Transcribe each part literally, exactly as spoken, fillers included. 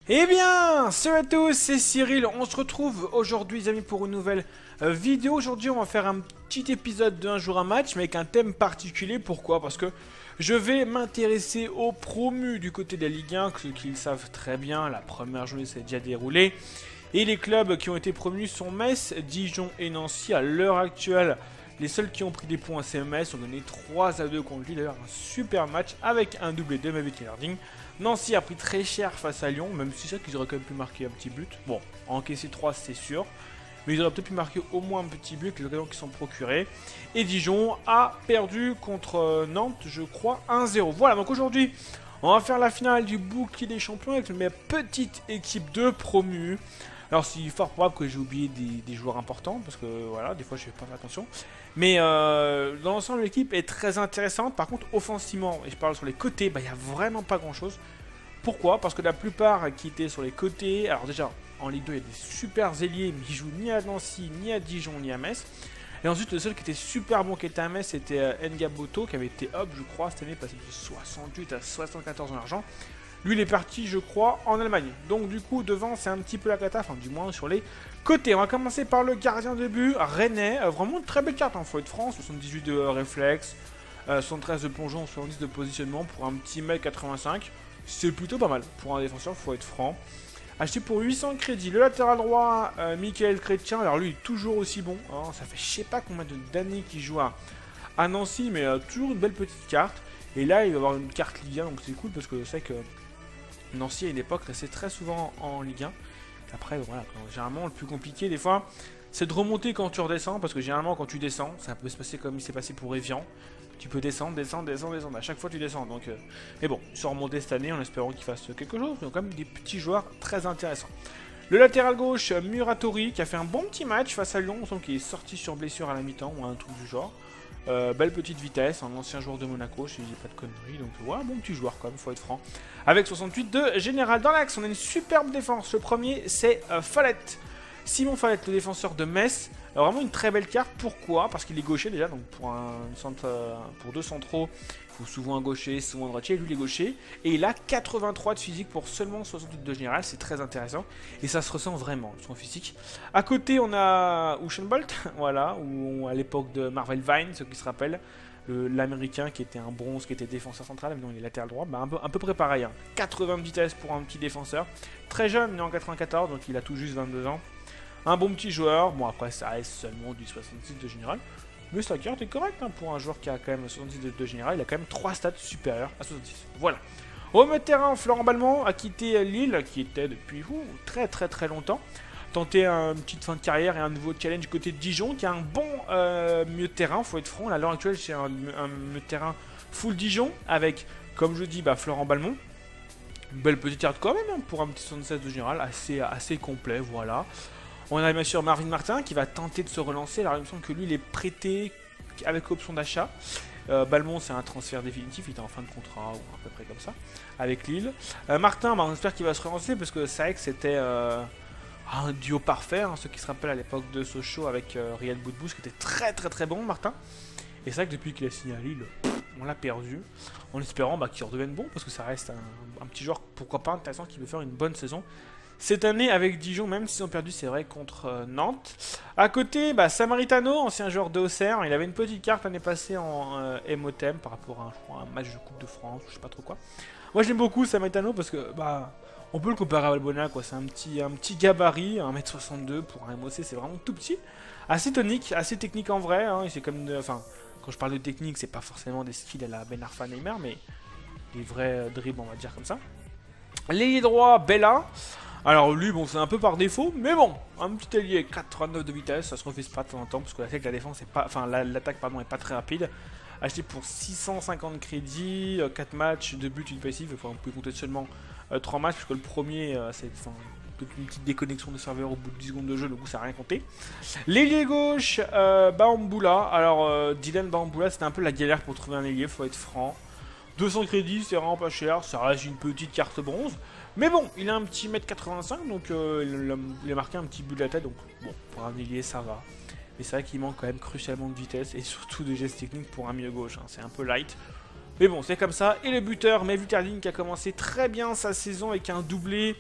Eh bien, salut à tous, c'est Cyril, on se retrouve aujourd'hui les amis pour une nouvelle euh, vidéo. Aujourd'hui on va faire un petit épisode de Un jour un match mais avec un thème particulier. Pourquoi? Parce que je vais m'intéresser aux promus du côté de la Ligue un, ceux qui le savent très bien, la première journée s'est déjà déroulée. Et les clubs qui ont été promus sont Metz, Dijon et Nancy. À l'heure actuelle, les seuls qui ont pris des points c'est Metz, ont donné trois à deux contre lui. D'ailleurs un super match avec un doublé de Maverick Harding. Nancy a pris très cher face à Lyon, même si c'est vrai qu'ils auraient quand même pu marquer un petit but. Bon, encaisser trois c'est sûr, mais ils auraient peut-être pu marquer au moins un petit but avec les occasions qui sont procurées. Et Dijon a perdu contre Nantes, je crois, un zéro. Voilà, donc aujourd'hui, on va faire la finale du bouclier des champions avec ma petite équipe de promus. Alors c'est fort probable que j'ai oublié des, des joueurs importants, parce que voilà, des fois je fais pas faire attention. Mais euh, dans l'ensemble l'équipe est très intéressante. Par contre offensivement, et je parle sur les côtés, bah, il n'y a vraiment pas grand chose. Pourquoi? Parce que la plupart qui étaient sur les côtés, alors déjà en Ligue deux il y a des super ailiers, mais ils jouent ni à Nancy, ni à Dijon, ni à Metz. Et ensuite le seul qui était super bon qui était à Metz c'était euh, Ngaboto, qui avait été up je crois cette année, passé de soixante-huit à soixante-quatorze en argent. Lui, il est parti, je crois, en Allemagne. Donc, du coup, devant, c'est un petit peu la cata, enfin, du moins sur les côtés. On va commencer par le gardien de but, Rennais. Euh, vraiment une très belle carte, hein, faut être franc. soixante-dix-huit de euh, réflexe, euh, soixante-treize de plongeon, soixante-dix de positionnement pour un petit mètre quatre-vingt-cinq. C'est plutôt pas mal pour un défenseur, faut être franc. Acheté pour huit cents crédits. Le latéral droit, euh, Michael Chrétien. Alors, lui, il est toujours aussi bon. Hein, ça fait je sais pas combien d'années qu'il joue à, à Nancy, mais euh, toujours une belle petite carte. Et là, il va avoir une carte Ligue un, donc c'est cool parce que c'est que. Nancy à une époque restait très souvent en Ligue un. Après, voilà, généralement le plus compliqué des fois, c'est de remonter quand tu redescends, parce que généralement quand tu descends, ça peut se passer comme il s'est passé pour Evian. Tu peux descendre, descendre, descendre, descendre. À chaque fois tu descends. Donc, euh... mais bon, ils sont remontés cette année en espérant qu'ils fassent quelque chose. Donc quand même des petits joueurs très intéressants. Le latéral gauche, Muratori, qui a fait un bon petit match face à Lyon. On sent qu'il est sorti sur blessure à la mi-temps ou un truc du genre. Euh, belle petite vitesse, un ancien joueur de Monaco, si je dis pas de conneries, donc ouais, bon petit joueur quand même, faut être franc. Avec soixante-huit de général. Dans l'axe, on a une superbe défense. Le premier, c'est euh, Fallette. Simon Fallette, le défenseur de Metz. Euh, vraiment une très belle carte. Pourquoi? Parce qu'il est gaucher déjà, donc pour, un centre, euh, pour deux centraux, il faut souvent un gaucher, souvent un droitier. Lui, il est gaucher. Et il a quatre-vingt-trois de physique pour seulement soixante-huit de général. C'est très intéressant. Et ça se ressent vraiment, son physique. À côté, on a Usain Bolt, voilà, ou à l'époque de Marvel Vine, ceux qui se rappellent. L'américain qui était un bronze, qui était défenseur central, mais non il est latéral droit, bah un peu, un peu près pareil, hein. quatre-vingts de vitesse pour un petit défenseur, très jeune, né en quatre-vingt-quatorze, donc il a tout juste vingt-deux ans, un bon petit joueur, bon après ça reste seulement du soixante-six de général, mais sa carte est correcte hein, pour un joueur qui a quand même soixante-six de, de général, il a quand même trois stats supérieurs à soixante-six, voilà. Au milieu de terrain, Florent Balmont a quitté Lille, qui était depuis ouh, très très très longtemps, tenter une petite fin de carrière et un nouveau challenge du côté de Dijon qui a un bon euh, milieu de terrain, faut être franc. À l'heure actuelle, c'est un, un milieu de terrain full Dijon avec, comme je dis, bah, Florent Balmont. Une belle petite carte quand même hein, pour un petit soixante-seize de général, assez, assez complet, voilà. On a bien sûr Marvin Martin qui va tenter de se relancer. Alors il me semble que lui, il est prêté avec option d'achat. Euh, Balmont, c'est un transfert définitif, il était en fin de contrat ou à peu près comme ça, avec Lille. Euh, Martin, bah, on espère qu'il va se relancer parce que c'est vrai que c'était... Euh, un duo parfait, hein, ceux qui se rappellent à l'époque de Sochaux avec euh, Riel Boudbouz qui était très très très bon, Martin. Et c'est vrai que depuis qu'il a signé à Lille, on l'a perdu, en espérant bah, qu'il redevienne bon, parce que ça reste un, un petit joueur, pourquoi pas intéressant, qui veut faire une bonne saison. Cette année avec Dijon, même s'ils ont perdu, c'est vrai, contre euh, Nantes. À côté, bah, Samaritano, ancien joueur de Auxerre, il avait une petite carte l'année passée en euh, M O T E M par rapport à un, je crois, un match de Coupe de France, je sais pas trop quoi. Moi j'aime beaucoup Samaritano parce que... bah on peut le comparer à Valbuena, quoi. C'est un petit, un petit gabarit, un mètre soixante-deux pour un M O C, c'est vraiment tout petit. Assez tonique, assez technique en vrai. Hein, c'est comme, de, enfin, quand je parle de technique, c'est pas forcément des skills à la Ben Arfa Neymar, mais des vrais dribbles, on va dire comme ça. L'ailier droit, Bella. Alors lui, bon, c'est un peu par défaut, mais bon, un petit ailier quatre-vingt-neuf de vitesse, ça se refuse pas de temps en temps, parce que la, la défense est pas, enfin, l'attaque pardon, est pas très rapide. Acheté pour six cent cinquante crédits, quatre matchs, deux buts, une passive. Enfin, vous pouvez compter seulement euh, trois matchs, puisque le premier, euh, c'est enfin, une petite déconnexion de serveur au bout de dix secondes de jeu, du coup, ça n'a rien compté. L'ailier gauche, euh, Bamboula. Alors, euh, Dylan Bamboula, c'était un peu la galère pour trouver un ailier, faut être franc. deux cents crédits, c'est vraiment pas cher, ça reste une petite carte bronze. Mais bon, il a un petit mètre quatre-vingt-cinq, donc euh, il, a, il a marqué un petit but de la tête, donc bon, pour un ailier, ça va. Mais c'est vrai qu'il manque quand même crucialement de vitesse et surtout de gestes techniques pour un milieu gauche. Hein. C'est un peu light. Mais bon, c'est comme ça. Et le buteur, Maverick Harding, qui a commencé très bien sa saison avec un doublé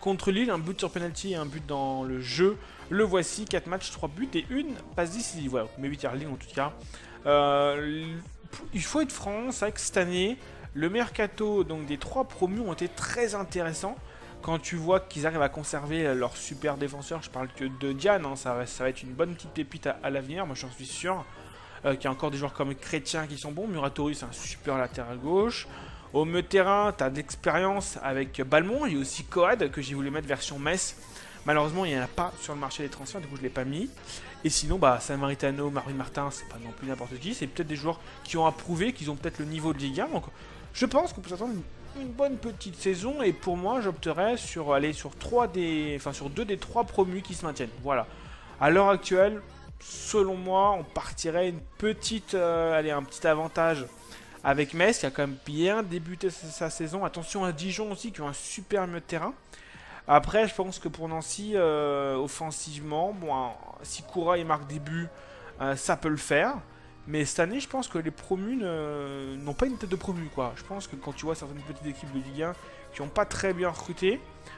contre Lille, un but sur penalty et un but dans le jeu. Le voici, quatre matchs, trois buts et une passe décisive. Voilà, Mkhitaryan en tout cas. Euh, il faut être franc, c'est vrai que cette année, le mercato donc, des trois promus ont été très intéressants. Quand tu vois qu'ils arrivent à conserver leur super défenseur, je parle que de Diane, hein, ça, va, ça va être une bonne petite pépite à, à l'avenir, moi j'en suis sûr. Euh, qu'il y a encore des joueurs comme Chrétien qui sont bons. Muratori, c'est un super latéral gauche. Au milieu de terrain, tu as d'expérience avec Balmont. Il y a aussi Coad que j'ai voulu mettre version Metz. Malheureusement, il n'y en a pas sur le marché des transferts, du coup, je ne l'ai pas mis. Et sinon, bah, Samaritano, Marvin Martin, c'est pas non plus n'importe qui. C'est peut-être des joueurs qui ont approuvé, qui ont peut-être le niveau de Ligue un. Donc, je pense qu'on peut s'attendre une, une bonne petite saison. Et pour moi, j'opterais sur aller sur trois des, enfin sur deux des trois promus qui se maintiennent. Voilà. À l'heure actuelle, selon moi, on partirait une petite, euh, allez, un petit avantage avec Metz qui a quand même bien débuté sa, sa saison. Attention à Dijon aussi qui ont un super milieu de terrain. Après, je pense que pour Nancy, euh, offensivement, bon, hein, si Koura il marque des buts, euh, ça peut le faire. Mais cette année, je pense que les promus n'ont pas une tête de promu, quoi. Je pense que quand tu vois certaines petites équipes de Ligue un qui n'ont pas très bien recruté,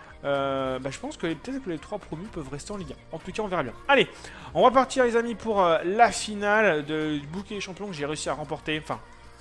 euh, bah, je pense que peut-être que les trois promus peuvent rester en Ligue un. En tout cas, on verra bien. Allez, on va partir, les amis, pour euh, la finale de, du bouquet des champions que j'ai réussi à remporter. Enfin,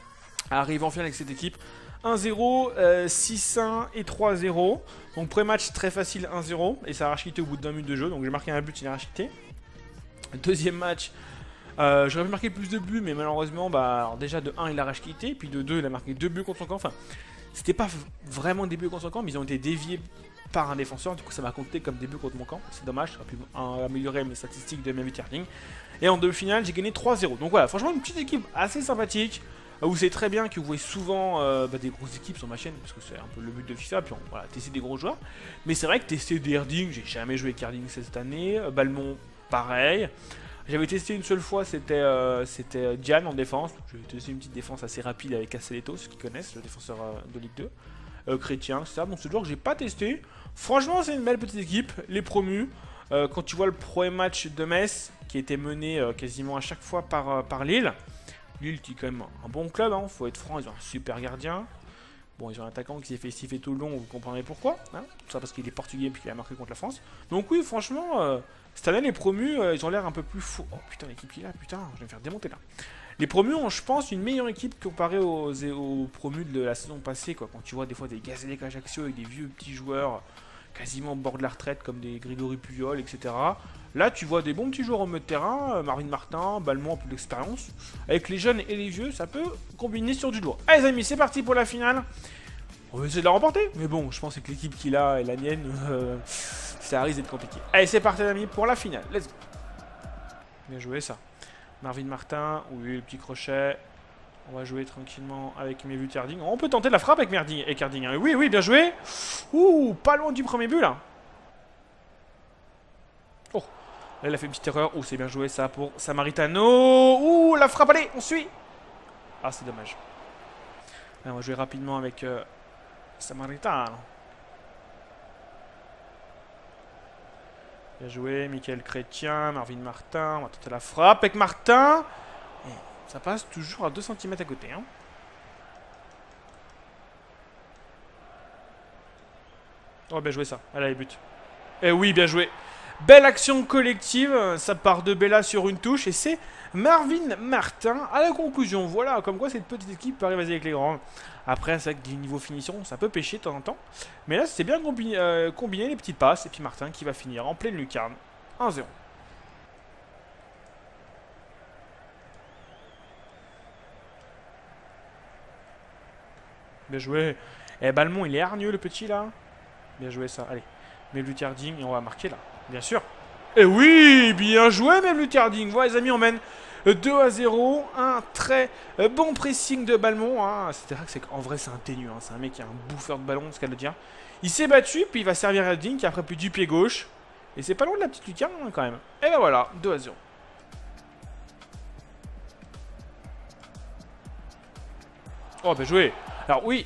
à arriver en finale avec cette équipe. un zéro, euh, six un et trois zéro. Donc pré-match très facile, un zéro. Et ça a rage quitté au bout d'un minute de jeu. Donc j'ai marqué un but, il a rage quitté. Deuxième match, euh, j'aurais pu marquer plus de buts, mais malheureusement, bah, alors déjà de un il a rage quitté. Puis de deux il a marqué deux buts contre son camp. Enfin, c'était pas vraiment des buts contre son camp, mais ils ont été déviés par un défenseur. Du coup, ça m'a compté comme des buts contre mon camp. C'est dommage, j'aurais pu améliorer mes statistiques de Mkhitaryan. Et en demi-finale, j'ai gagné trois zéro. Donc voilà, franchement, une petite équipe assez sympathique. Vous savez très bien que vous voyez souvent euh, bah, des grosses équipes sur ma chaîne, parce que c'est un peu le but de FIFA, puis on, voilà, tester des gros joueurs. Mais c'est vrai que tester des Erding, j'ai jamais joué avec Erding cette année, euh, Balmont, pareil. J'avais testé une seule fois, c'était euh, Diane en défense. J'ai testé une petite défense assez rapide avec Castelletto, ceux qui connaissent, le défenseur euh, de Ligue deux. Euh, Chrétien, et cetera. Donc ce joueur que j'ai pas testé. Franchement, c'est une belle petite équipe, les promus. Euh, quand tu vois le premier match de Metz, qui était mené euh, quasiment à chaque fois par, euh, par Lille. Lille qui est quand même un bon club, hein, faut être franc, ils ont un super gardien. Bon, ils ont un attaquant qui s'est fait siffler tout le long, vous comprendrez pourquoi. Hein, tout ça parce qu'il est portugais et puis qu'il a marqué contre la France. Donc oui, franchement, euh, cette année, les promus, euh, ils ont l'air un peu plus fous. Oh putain, l'équipe qui est là, putain, je vais me faire démonter là. Les promus ont, je pense, une meilleure équipe comparée aux, aux promus de la saison passée, quoi. Quand tu vois des fois des Gazélec Ajaccio avec des vieux petits joueurs quasiment au bord de la retraite comme des Grégory Puyol, et cetera. Là, tu vois des bons petits joueurs au milieu de terrain, euh, Marvin Martin, Balmont, un peu d'expérience. Avec les jeunes et les vieux, ça peut combiner sur du lourd. Allez les amis, c'est parti pour la finale. On va essayer de la remporter, mais bon, je pense que l'équipe qu'il a et la mienne, euh, ça risque d'être compliqué. Allez, c'est parti les amis pour la finale. Let's go. Bien joué ça. Marvin Martin, oui, le petit crochet. On va jouer tranquillement avec mes buts Erding. On peut tenter la frappe avec Merding et Erding. Hein. Oui, oui, bien joué. Ouh, pas loin du premier but là. Oh, là il a fait une petite erreur. Oh, c'est bien joué ça pour Samaritano. Ouh, la frappe, allez, on suit. Ah, c'est dommage. Là, on va jouer rapidement avec euh, Samaritano. Bien joué, Michael Chrétien, Marvin Martin. On va tenter la frappe avec Martin. Et ça passe toujours à deux centimètres à côté. Hein. Oh, bien joué ça. Allez, les buts. Eh oui, bien joué. Belle action collective. Ça part de Bella sur une touche. Et c'est Marvin Martin à la conclusion. Voilà, comme quoi cette petite équipe peut arriver avec les grands. Après, c'est vrai que du niveau finition, ça peut pêcher de temps en temps. Mais là, c'est bien combiné, euh, combiné les petites passes. Et puis Martin qui va finir en pleine lucarne. un zéro. Bien joué. Eh, Balmont, il est hargneux, le petit, là. Bien joué, ça. Allez. Mkhitaryan, et on va marquer, là. Bien sûr. Et oui, bien joué, Mkhitaryan. Voilà, les amis, on mène deux à zéro. Un très bon pressing de Balmont. Hein. C'est vrai que c'est qu'en vrai, c'est un ténu. Hein. C'est un mec qui a un bouffeur de ballon, ce qu'elle veut dire. Il s'est battu, puis il va servir Erding, qui a après plus du pied gauche. Et c'est pas loin de la petite lucarne, hein, quand même. Et ben voilà, deux à zéro. Oh, bien joué. Alors, oui.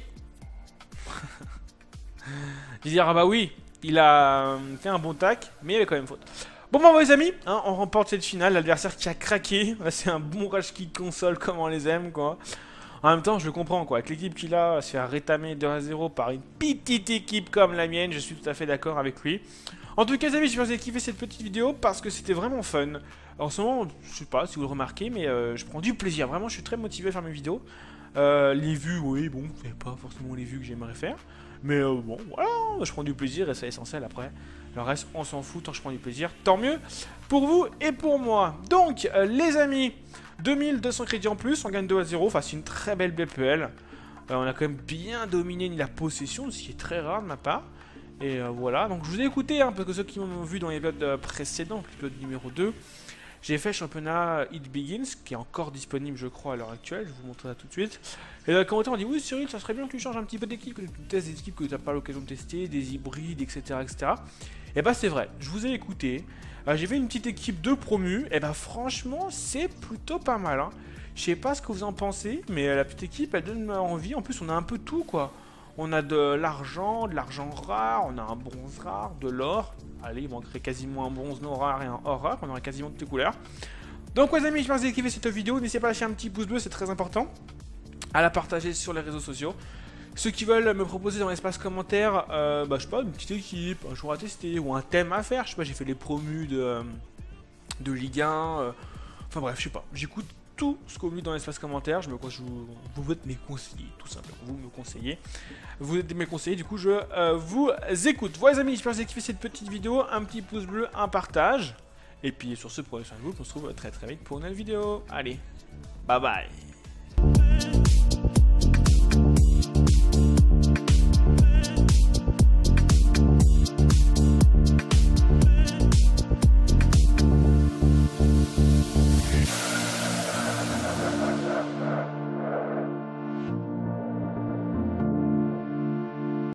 Je vais dire, ah bah oui, il a fait un bon tac, mais il y avait quand même faute. Bon, bah, les amis, hein, on remporte cette finale. L'adversaire qui a craqué. C'est un bon rush qui console comme on les aime, quoi. En même temps, je le comprends, quoi. Avec l'équipe qu'il a, se faire rétamer deux à zéro par une petite équipe comme la mienne, je suis tout à fait d'accord avec lui. En tout cas, les amis, j'espère que vous avez kiffé cette petite vidéo parce que c'était vraiment fun. En ce moment, je sais pas si vous le remarquez, mais euh, je prends du plaisir. Vraiment, je suis très motivé à faire mes vidéos. Euh, les vues, oui, bon, c'est pas forcément les vues que j'aimerais faire. Mais euh, bon, voilà, je prends du plaisir et c'est essentiel après. Le reste, on s'en fout, tant que je prends du plaisir, tant mieux pour vous et pour moi. Donc, euh, les amis, deux mille deux cents crédits en plus, on gagne deux à zéro, enfin c'est une très belle B P L. Euh, on a quand même bien dominé la possession, ce qui est très rare de ma part. Et euh, voilà, donc je vous ai écouté, hein, parce que ceux qui m'ont vu dans l'épisode euh, précédent, l'épisode numéro deux, j'ai fait championnat It Begins, qui est encore disponible je crois à l'heure actuelle, je vous montre ça tout de suite. Et dans les commentaires on dit oui Cyril, ça serait bien que tu changes un petit peu d'équipe, que tu testes des équipes que tu n'as pas l'occasion de tester, des hybrides, et cetera et cetera. Et bah c'est vrai, je vous ai écouté, euh, j'ai fait une petite équipe de promus, et bah franchement c'est plutôt pas mal. Hein. Je sais pas ce que vous en pensez, mais la petite équipe elle donne envie, en plus on a un peu tout quoi. On a de l'argent, de l'argent rare, on a un bronze rare, de l'or. Allez, il manquerait quasiment un bronze non rare et un or rare, on aurait quasiment toutes les couleurs. Donc les amis, j'espère que vous avez kiffé cette vidéo, n'hésitez pas à lâcher un petit pouce bleu, c'est très important. À la partager sur les réseaux sociaux. Ceux qui veulent me proposer dans l'espace commentaire, euh, bah, je sais pas, une petite équipe, un jour à tester, ou un thème à faire, je sais pas, j'ai fait les promus de, euh, de Ligue un, euh, enfin bref, je sais pas, j'écoute tout ce que vous dites dans l'espace commentaire, je me je vous, vous êtes mes conseillers, tout simplement, vous me conseillez, vous êtes mes conseillers, du coup je euh, vous écoute. Voilà les amis, j'espère que vous avez kiffé cette petite vidéo, un petit pouce bleu, un partage, et puis sur ce, prenez soin de vous, on se retrouve très très vite pour une nouvelle vidéo, allez, bye bye.